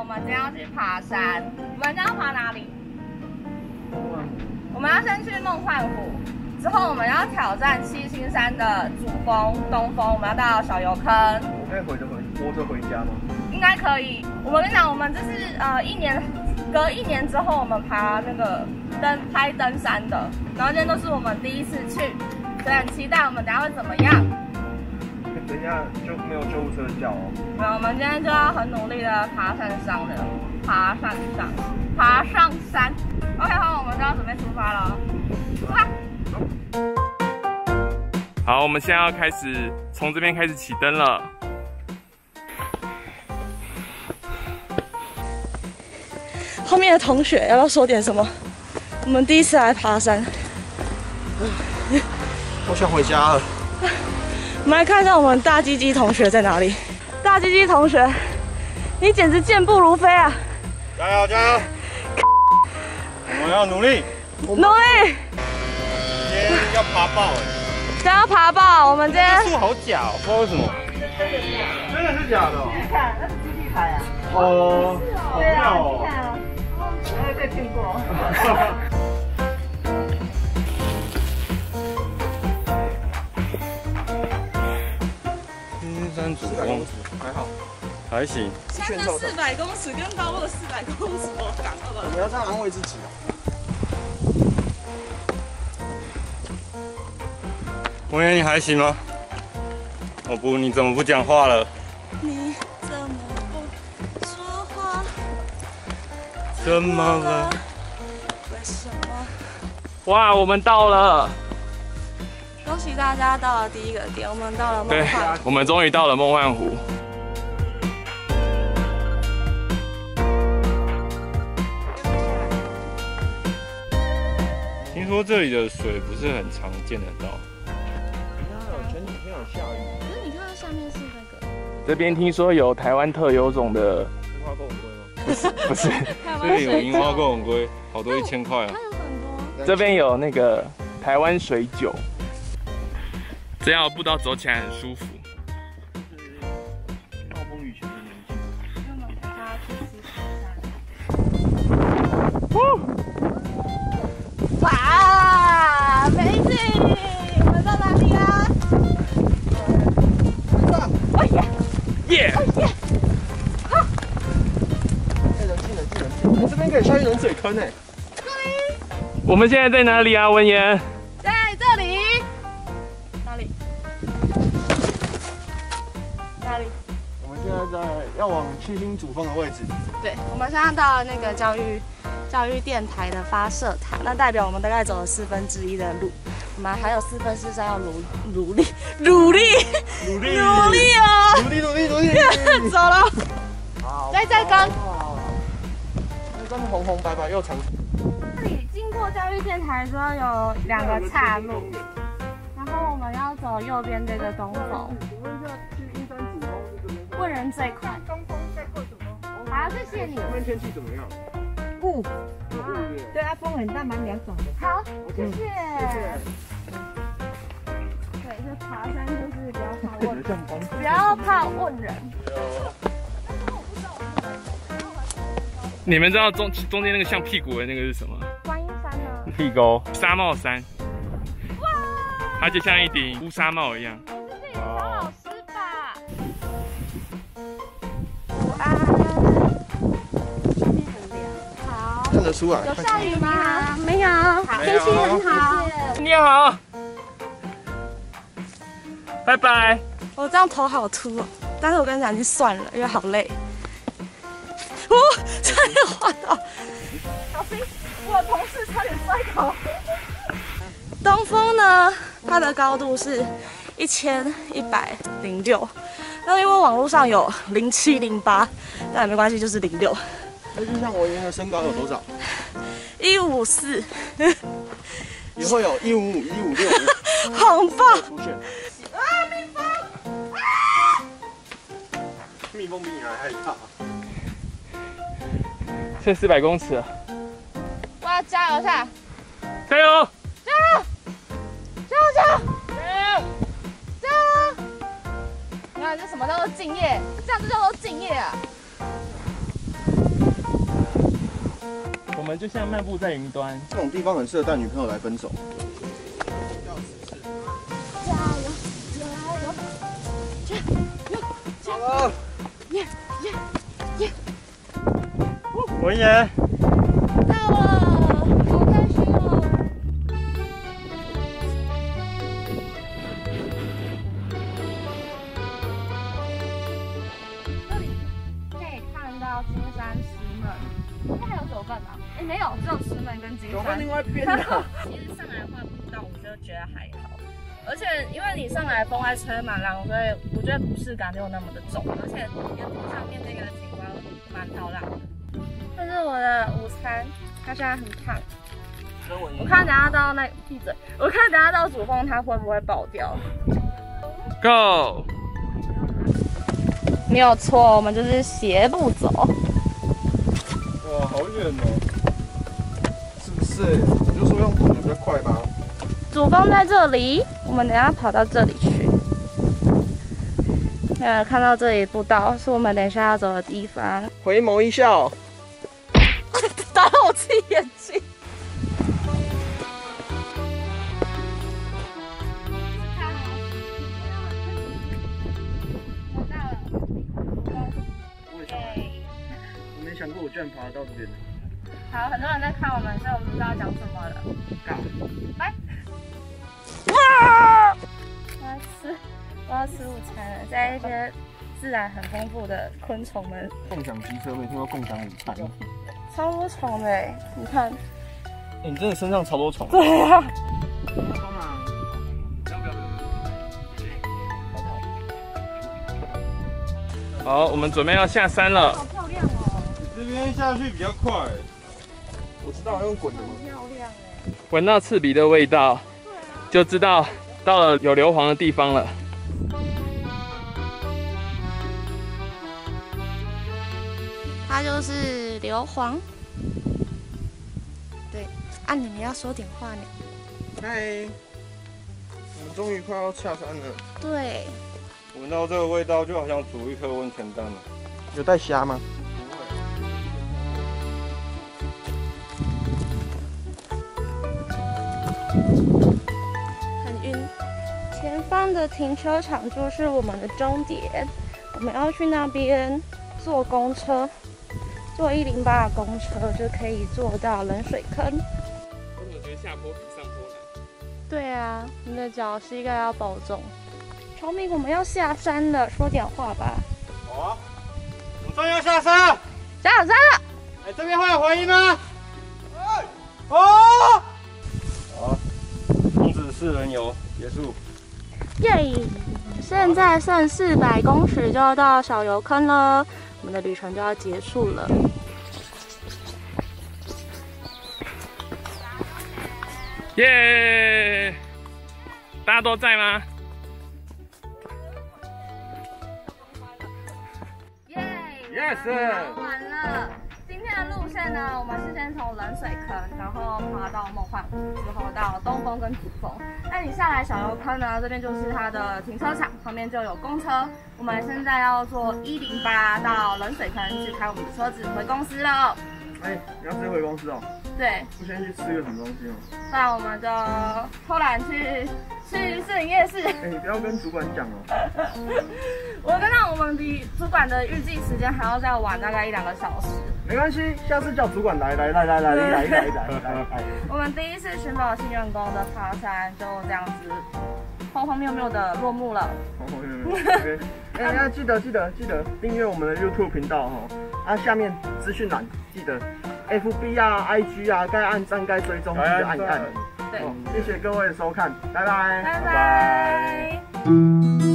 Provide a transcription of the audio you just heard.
我们今天要去爬山。我们今天要爬哪里？我们要先去梦幻湖，之后我们要挑战七星山的主峰、东峰，我们要到小油坑。 我可以摸着回家吗？ 应该可以。我跟你讲，我们这是隔一年之后我们爬那个拍登山的，然后今天都是我们第一次去，所以很期待我们等一下会怎么样。 等一下就没有救护车叫哦。 没有，我们今天就要很努力的爬上山。OK， 好，我们就要准备出发了。出发。 好，我们现在要开始从这边开始起灯了。 后面的同学要不要说点什么？我们第一次来爬山， 我想回家了。 我们来看一下我们大鸡鸡同学在哪里。大鸡鸡同学，你简直健步如飞啊！ 加油加油！我们要努力， 努力！ 今天要爬爆哎！ 今天要爬爆，我们今天树好假哦，不知道为什么。真的是假的哦。 你看，那是基地台啊。 哦，好妙哦。 我也被骗过。 金山主峰还好， 还行。 山的400公尺跟高的400公尺，我赶了。 我们要这样安慰自己啊。 文言，你还行吗？哦不，你怎么不讲话了？ 你怎么不说话？ 怎么了？ 为什么？ 哇，我们到了！ 恭喜大家到了第一个点，我们到了梦对幻湖。， 我们终于到了梦幻湖。听说这里的水不是很常见得到。 前几天有下雨。 可是你看到下面是那个， 这边听说有台湾特有种的， 樱花够很贵吗？ 不是，这里有樱花够很贵，好多1000块哦。 它有很多。 这边有那个台湾水酒，这样步道走起来很舒服。 暴风雨前的年纪。 因为我们大家去吃山。哇，美景！我们到哪里啊？哎呀！ 耶！ 人气，这边可以下去冷水坑哎。 我们现在在哪里啊，文言？ 在这里。哪里？哪里？ 我们现在要往七星主峰的位置。 对，我们现在到了那个教育电台的发射塔，那代表我们大概走了1/4的路，我们还有4/4要努力哦！ 努力！ 走了， 好， 再跟。 那跟红红白白又长。 这里经过教育电台之后有2个岔路，然后我们要走右边这个东峰。 请问一下，去阴山主峰这边？ 问人最快。 东风再过主峰。 好，谢谢你。 这边天气怎么样？ 雾， 有雾耶。 对啊，风很大，蛮凉爽的。 好，谢谢。 谢谢。 对，这爬山就是不要怕问， 像光。 不要怕问人。 你们知道中间那个像屁股的那个是什么？ 观音山呢？ 屁沟纱帽山。哇！它就像一顶乌纱帽一样。 这是小老师吧？午安。这边很凉。好。 看得出来。 有下雨吗？没有。好， 天气很好。 你好。拜拜。 我这样头好秃哦，但是我跟你讲，已经算了，因为好累。哦，差点滑倒！小心，我的同事差点摔倒。东峰呢，它的高度是1106，那因为网络上有0708，但没关系，就是06。 那就像我原的身高有多少 154， 也会有155、156 好棒！ 出现。啊，蜜蜂！蜜蜂比你还害怕。 剩400公尺了， 我要加油一下！ 加油！ 加油！你看这什么叫做敬业？这样就叫做敬业啊！ 就像漫步在云端。 这种地方很适合带女朋友来分手。 加油！加油！加油！加油！耶耶耶！ 文言， 到了，好开心哦！这里可以看到金山石门，应该还有九份吧？哎，没有，只有石门跟金山。 九份另外一边的。 其实上来的话，步道我就觉得还好，而且因为你上来风还吹蛮凉，所以我觉得不适感没有那么的重，而且沿途上面这个景观蛮漂亮的。这是我的午餐，他现在很胖。我看等下到那闭嘴，我看等下到主峰它会不会爆掉 Go！ 没有错，我们就是斜路走。 哇，好远哦！是不是？你就说用跑的比较快吗？ 主峰在这里，我们等下跑到这里去。看到这里步道是我们等一下要走的地方。 回眸一笑， 打到我自己眼睛。 我没想过我居然爬得到这边。 好，很多人在看我们，所以我们不知道讲什么了。来，哇！我要吃午餐了，在一些自然很丰富的昆虫们。 共享机车没听过共享午餐。 超多虫的哎，你看。 你真的身上超多虫。 对啊。 帮忙。 好，我们准备要下山了。 好漂亮哦！ 你这边下去比较快。我知道用滚的吗？ 漂亮哎！ 闻到刺鼻的味道，就知道到了有硫磺的地方了。 它就是硫磺。对，啊，你们要说点话呢。 嗨，我们终于快要下山了。 对。 闻到这个味道，就好像煮一颗温泉蛋了。有带虾吗？ 很晕。前方的停车场就是我们的终点，我们要去那边坐公车，坐108的公车就可以坐到冷水坑。 我怎么觉得下坡比上坡难？ 对啊，你的脚膝盖要保重。崇明，我们要下山了，说点话吧。 好啊，我们终于要下山了。 下山了。 哎，这边会有回音吗？哦！好，孔子4人游结束。 耶！现在剩400公尺就要到小油坑了，我们的旅程就要结束了。 耶！大家都在吗？ 耶！ Yes！ 完了。今天的路线呢，我们是先从冷水坑，然后爬到梦幻湖，之后到东峰跟主峰。那你下来小油坑呢，这边就是它的停车场，旁边就有公车。我们现在要坐108到冷水坑去开我们的车子回公司了。 哎，你要直接回公司哦？ 对。 不先去吃个什么东西吗？ 不然我们就偷懒去士林夜市。 哎，你不要跟主管讲哦。 我跟到我们比主管的预计时间还要再晚大概1-2个小时。 没关系，下次叫主管来。 我们第一次寻宝新员工的爬山就这样子荒荒谬谬的落幕了。 荒谬。哎，要记得订阅我们的 YouTube 频道哦。啊，下面资讯栏记得 FB 啊、IG 啊，该按赞、该追踪记得按一按。 对， 谢谢各位的收看，拜拜。 拜拜。